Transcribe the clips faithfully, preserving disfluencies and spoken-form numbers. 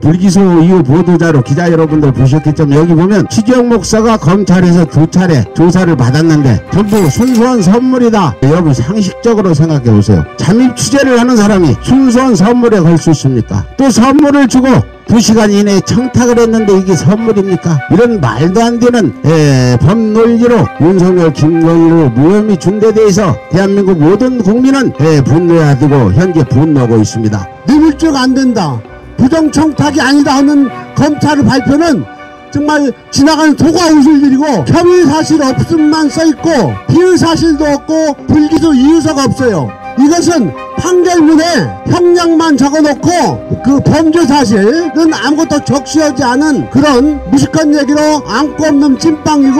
불기소 이후 보도자료 기자 여러분들 보셨겠지만 여기 보면 최재형 목사가 검찰에서 두 차례 조사를 받았는데 전부 순수한 선물이다. 여러분 상식적으로 생각해 보세요. 잠입 취재를 하는 사람이 순수한 선물에 걸 수 있습니까? 또 선물을 주고 두 시간 이내에 청탁을 했는데 이게 선물입니까? 이런 말도 안 되는 에, 법논리로 윤석열, 김건희로 무혐의 중대대에서 대한민국 모든 국민은 에, 분노해야 되고 현재 분노하고 있습니다. 뇌물죄가 안 된다, 부정청탁이 아니다 하는 검찰의 발표는 정말 지나가는 도가 웃을 일이고, 혐의 사실 없음만 써있고 비의 사실도 없고 불기소 이유서가 없어요. 이것은 판결문에 형량만 적어놓고 그 범죄 사실은 아무것도 적시하지 않은 그런 무식한 얘기로 안고 없는 찐빵이고,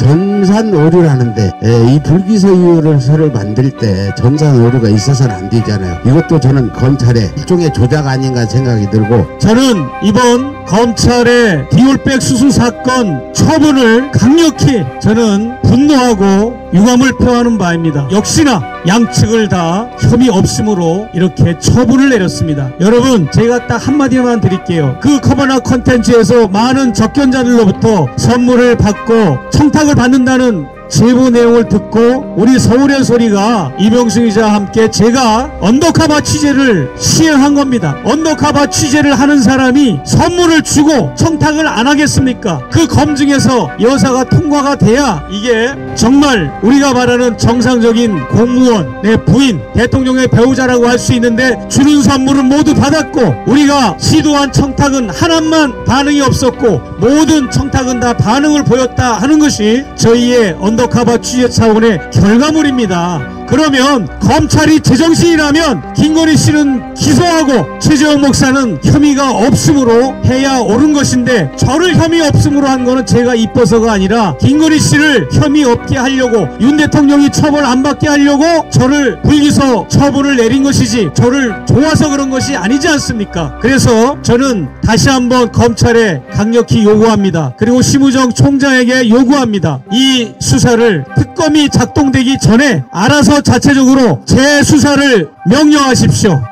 전산 오류라는데 에, 이 불기소 이유서를 만들 때 전산 오류가 있어서는 안 되잖아요. 이것도 저는 검찰의 일종의 조작 아닌가 생각이 들고, 저는 이번 검찰의 디올백 수수 사건 처분을 강력히 저는 분노하고 유감을 표하는 바입니다. 역시나 양측을 다 혐의 없음으로 이렇게 처분을 내렸습니다. 여러분, 제가 딱 한마디만 드릴게요. 그 커버나 컨텐츠에서 많은 접견자들로부터 선물을 받고 청탁을 받는다는 제보 내용을 듣고 우리 서울의 소리가 이명승 기자와 함께 제가 언더커버 취재를 시행한 겁니다. 언더커버 취재를 하는 사람이 선물을 주고 청탁을 안 하겠습니까? 그 검증에서 여사가 통과가 돼야 이게 정말 우리가 말하는 정상적인 공무원, 내 부인, 대통령의 배우자라고 할 수 있는데 주는 선물은 모두 받았고 우리가 시도한 청탁은 하나만 반응이 없었고 모든 청탁은 다 반응을 보였다 하는 것이 저희의 언더 언더커버 취재 차원의 결과물입니다. 그러면 검찰이 제정신이라면 김건희 씨는 기소하고 최재형 목사는 혐의가 없음으로 해야 옳은 것인데, 저를 혐의 없음으로 한 거는 제가 이뻐서가 아니라 김건희 씨를 혐의 없게 하려고, 윤 대통령이 처벌 안 받게 하려고 저를 불기소 처분을 내린 것이지 저를 좋아서 그런 것이 아니지 않습니까? 그래서 저는 다시 한번 검찰에 강력히 요구합니다. 그리고 심우정 총장에게 요구합니다. 이 수사를 특검이 작동되기 전에 알아서 자체적으로 재수사를 명령하십시오.